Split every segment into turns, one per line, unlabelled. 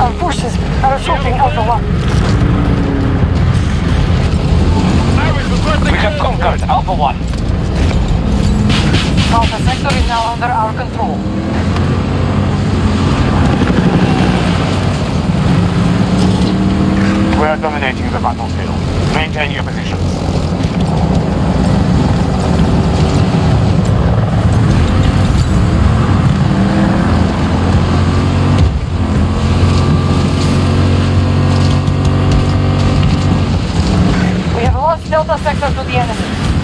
Our forces are assaulting Alpha 1.
We have conquered Alpha 1.
Alpha Sector is now under our control.
We are dominating the battlefield. Maintain your positions.
We have lost Delta Sector to the enemy.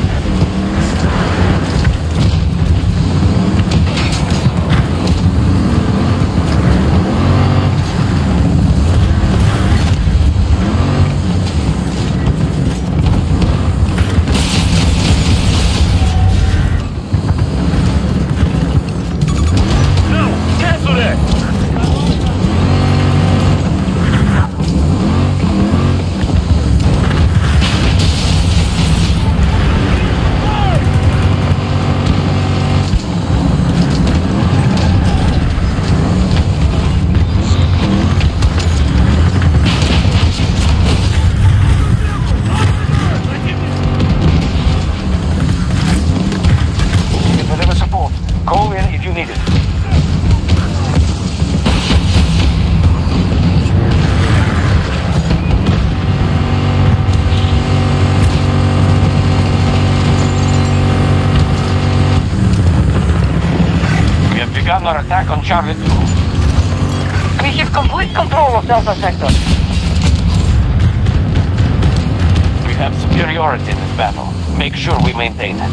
Our attack on Charlie 2.
We have complete control of Delta Sector.
We have superiority in this battle. Make sure we maintain it.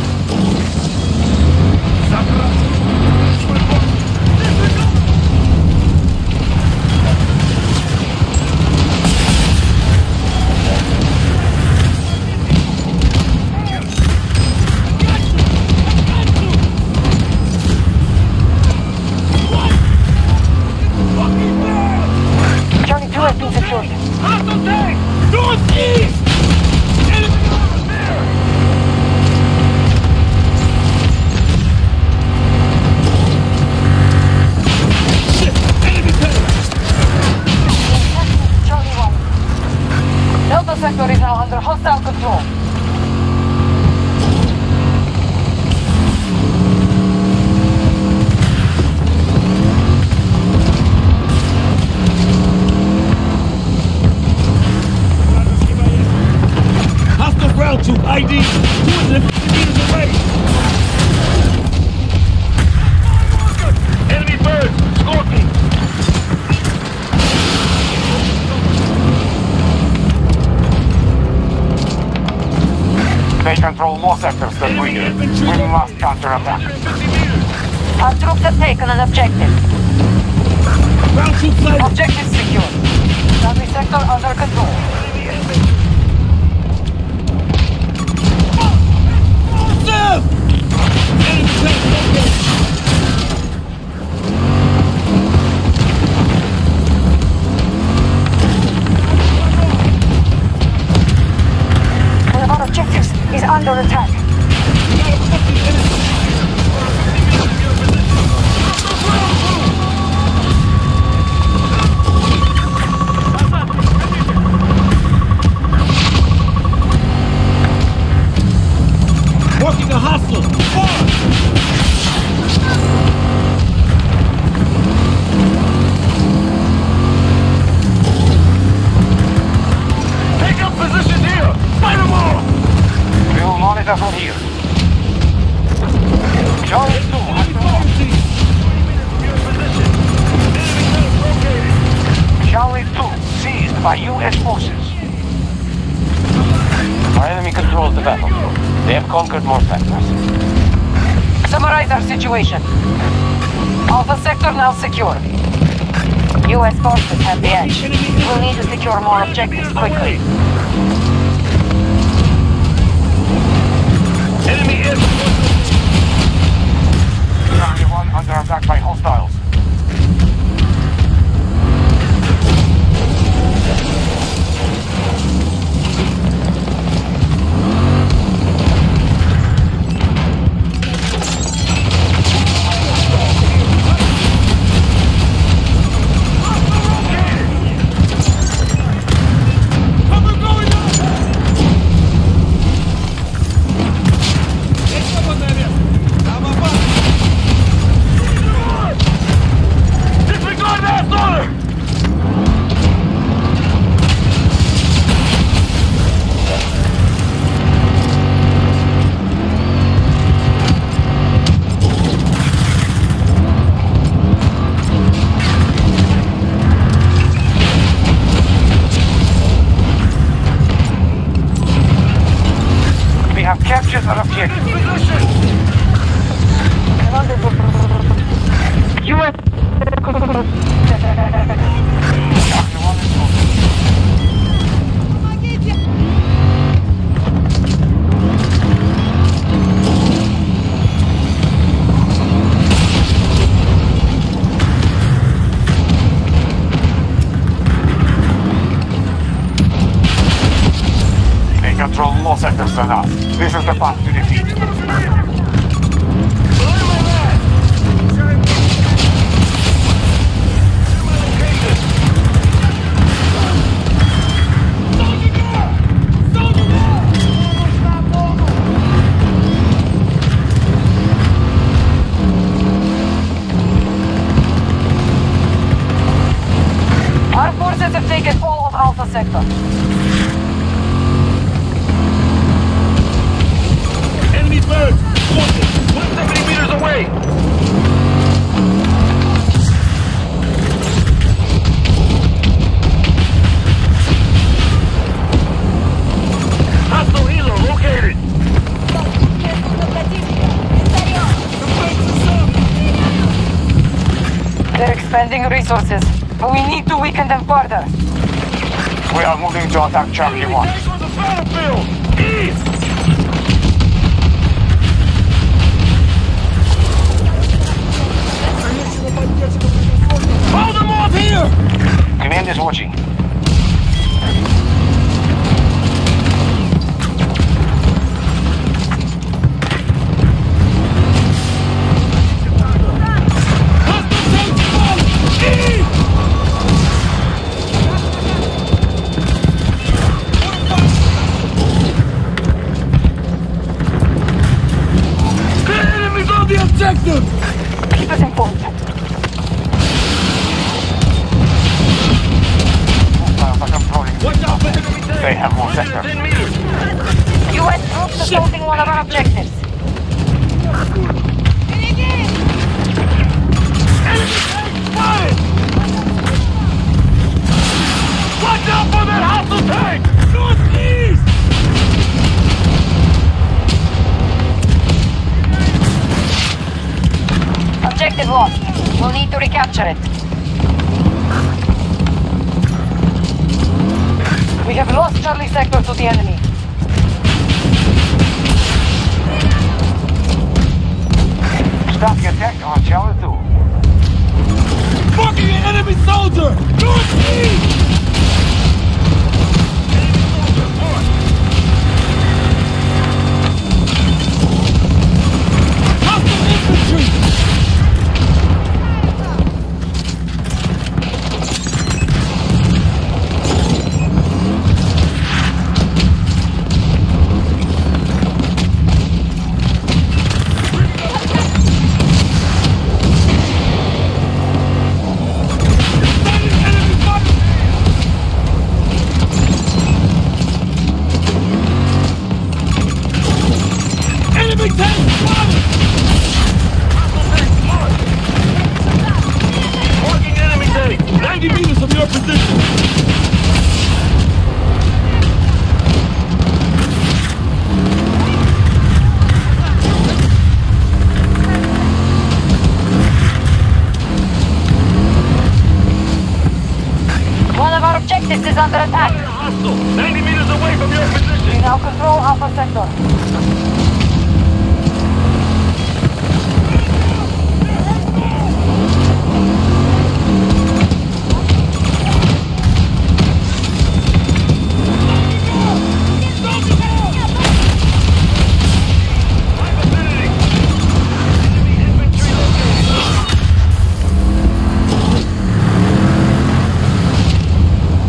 Sector is now under hostile control.
Hostile ground troop ID 250 meters away. Enemy bird, Scorpion.
They control more sectors than we do. We must counterattack.
Our troops have taken an objective.
Ground troop sighted.
Objective secure. Charlie Sector under control.
Serve! Enemy tank located.
One of our objectives is under attack.
Working a hostile. Take up position here. Fight them all.
We will monitor from here. Charlie 2 has been lost. Charlie 2 seized by U.S. forces.
Our enemy controls the battlefield. They have conquered more sectors.
Summarize our situation. Alpha Sector now secure. U.S. forces have the edge. We'll need to secure more objectives quickly.
Enemy air.
Charlie 1 under attack by hostiles. our objective.
US.
Charlie 1 is moving. They control more sectors than us. This is the path to defeat.
Our forces have taken all of Alpha Sector.
Enemy birds! 170 meters away! Hostile helo located!
They're expending resources, but we need to weaken them further.
We are moving to attack Charlie 1.
On the battlefield! East! Hold them off here!
Command is watching.
Objective!
Keep us informed.
Hostiles are controlling.
Watch out for enemy tanks!
They have more sectors.
10 meters!
US troops assaulting one of our objectives.
Spotted! Watch out for that hostile tank! Northeast!
Objective lost. We'll need to recapture it. We have lost Charlie Sector to the enemy.
Stop the attack on Charlie 2.
Fucking an enemy soldier! Northeast! Hostile infantry! Enemy tank spotted! Marking enemy tank! 90 meters from your position!
One of our objectives is under attack.
Hostile! 90 meters away from your
We
position!
now control Alpha Sector.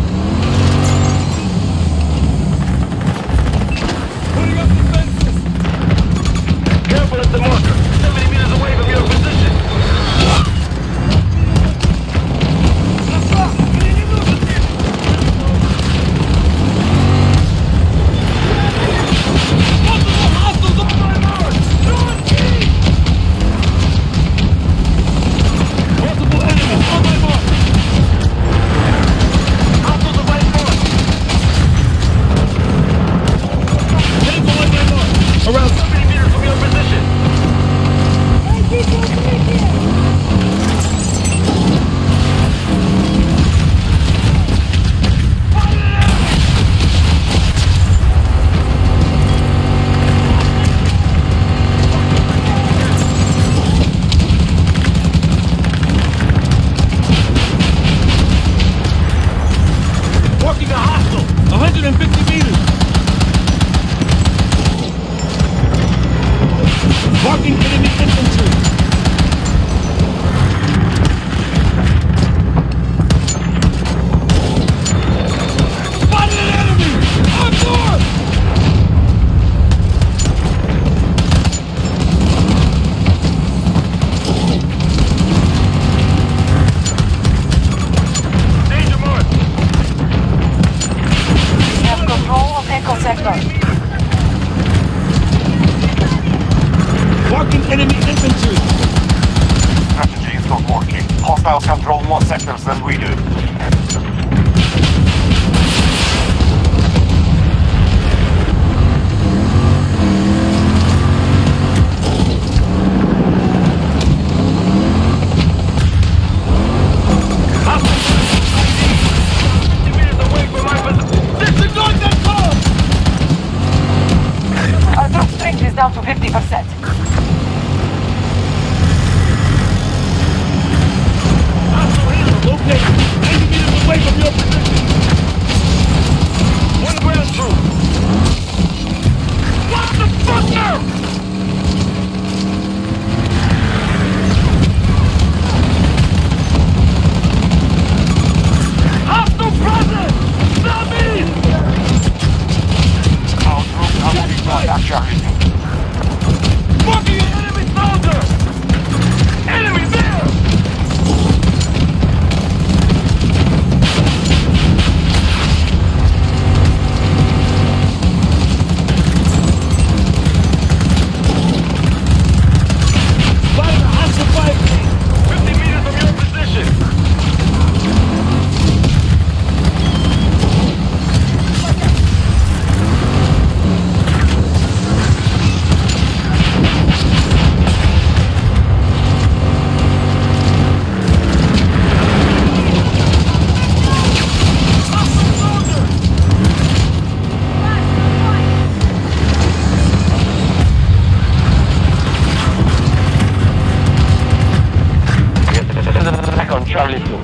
Putting up defenses!
now control more sectors than we do.
Our troop strength is down to 50%.
Located 90 meters away from your position. One ground troop. What the fuck now? Hostile presence! Zombies!
Our troops are moving north, actually.
Fucking enemy soldier! Enemy there! Spotted a hostile fighter! 50 meters from your position!
Back on Charlie 2.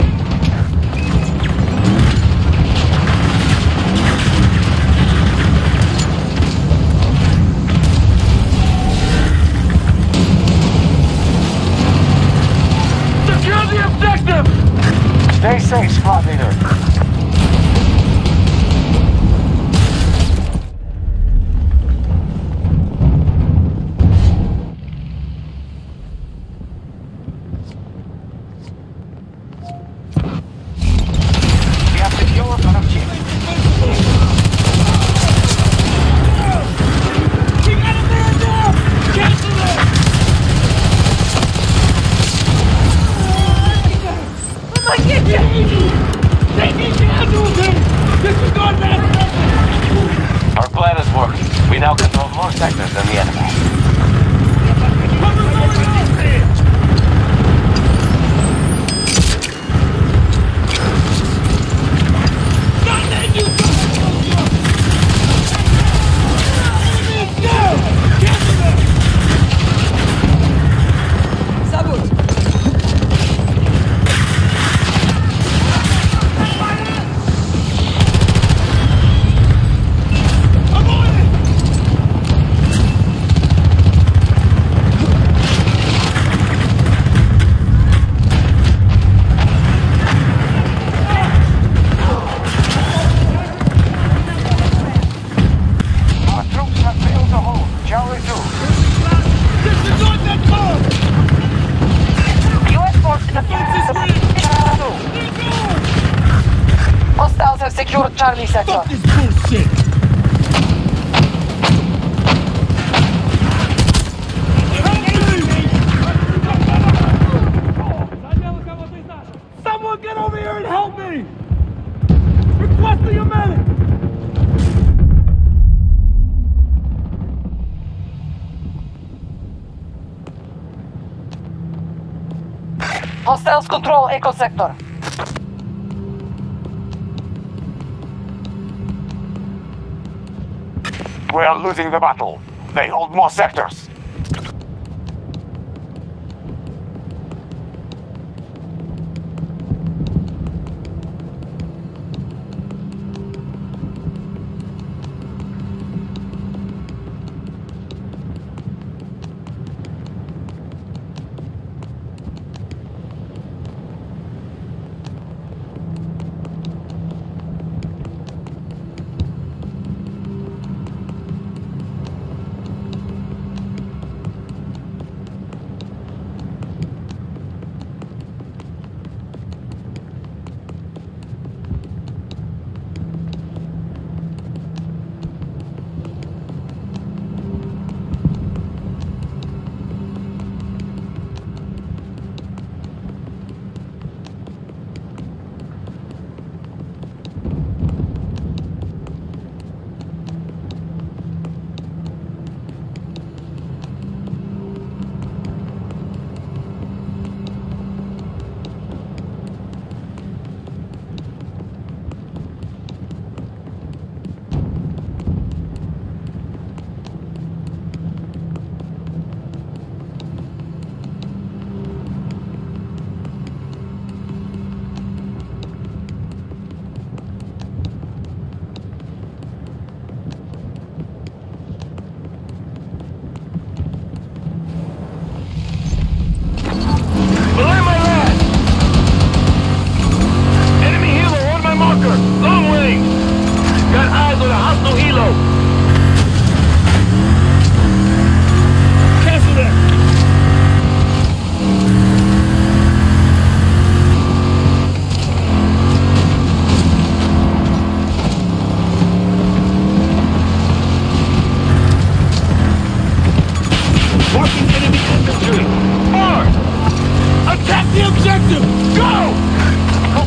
Secure the objective!
Stay safe, squad leader. We have secured our objective.
We got a man down! Cancel it!
I get you!
They need to handle him! Disregard that!
Our plan is working. We now control more sectors than the enemy.
Cover going out there! Not that you go! Enemy is down! Cancel it! I'm on it!
Our troops have failed to hold. Charlie 2.
Disregard that car!
U.S. forces have Hostiles have secured Charlie sector.
Fuck this bullshit! Someone get over here and help me! Requesting a medic!
Hostiles control Echo sector.
We are losing the battle. They hold more sectors.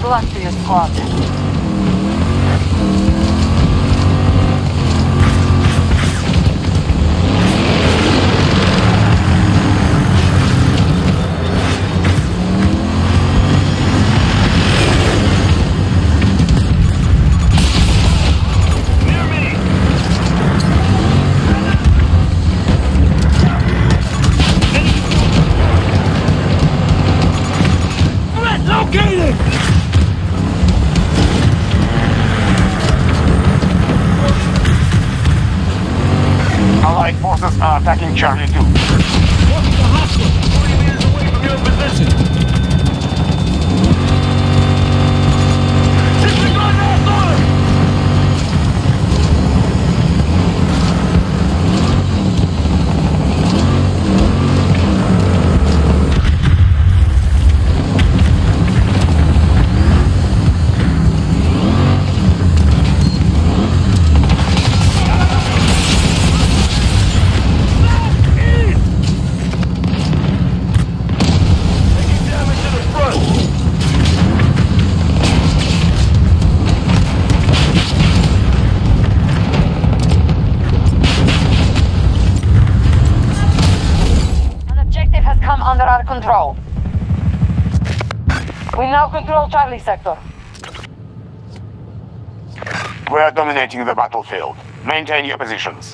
luck to your squad.
Allied forces are attacking Charlie 2.
Walking the hostile. 40 meters away from your position. Disregard last order!
Under our control. We now control Charlie sector.
We are dominating the battlefield. Maintain your positions.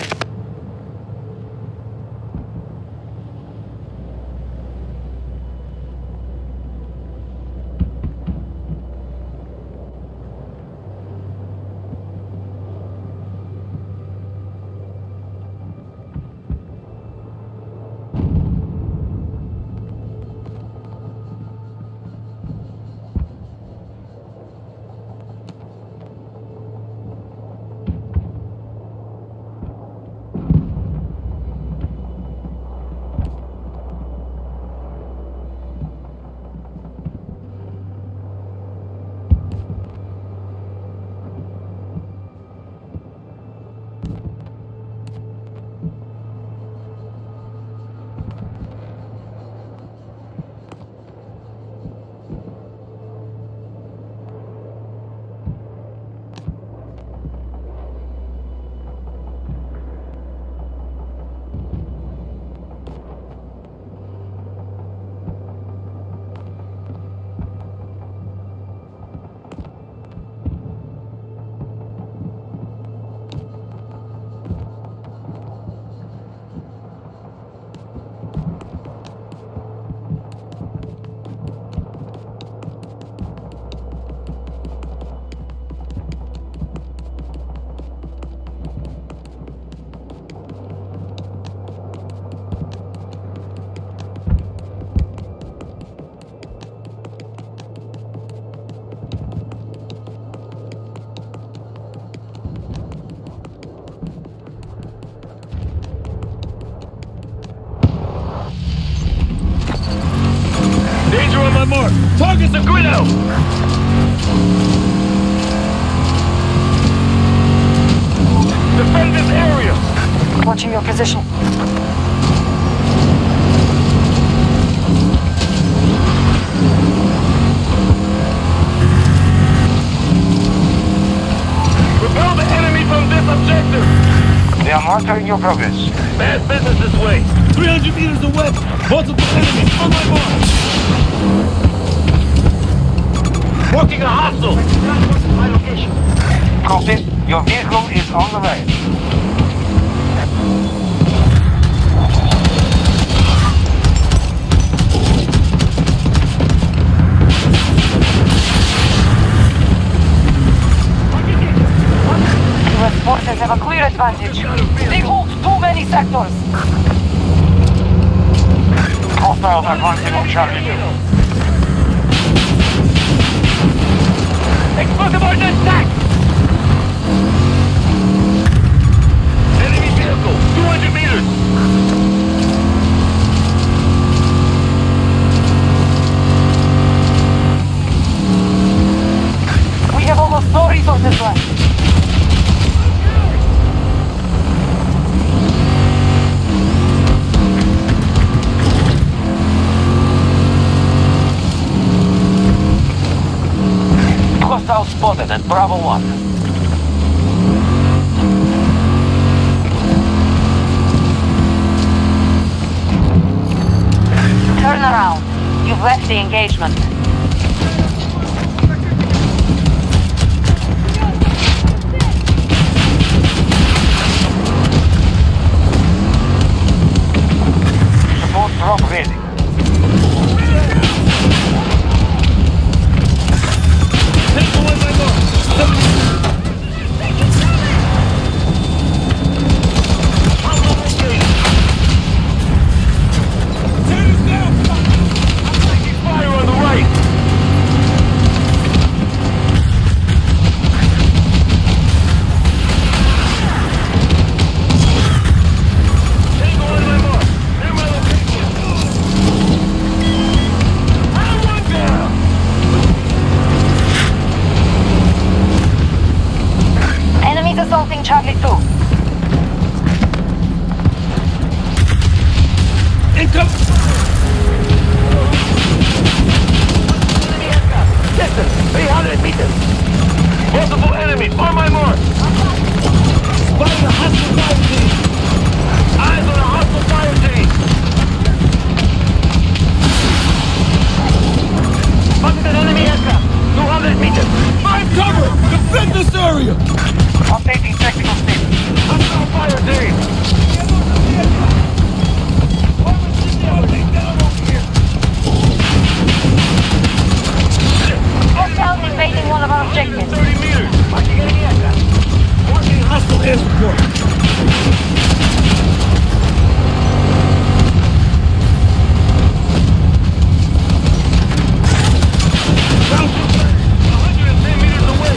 Danger on my mark. Target's a grid out. Defend this area.
Watching your position.
Repel the enemy from this objective.
They are monitoring your progress.
Bad business this way. 300 meters away. Multiple enemies on my mark. Walking a hostile. My location.
Copy. Your vehicle is on the way.
US forces have a clear advantage. They hold too many sectors.
Hostiles advancing on Charlie 2.
Explosive ordnance attack! Enemy vehicle, 200 meters!
We have almost no resources left.
Hostile spotted at Bravo 1.
Turn around. You've left the engagement.
Support drop ready.
Take away my mark.
Fire on the right!
Tango on my mark. Near my location. I want down.
Enemies assaulting Charlie 2.
Income.
Distance, 300 meters!
Multiple enemies on my mark. Spotted a hostile fire team. Eyes on a hostile fire team.
Spotted an enemy aircraft! 200 meters!
Find cover. Defend this area.
Updating technical status.
Hostile fire team.
Hostiles invading one of our objectives.
30 meters.
Marking enemy aircraft!
Marking hostile air support. Ground support. 110 meters away.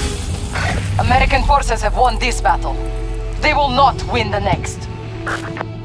American forces have won this battle. They will not win the next.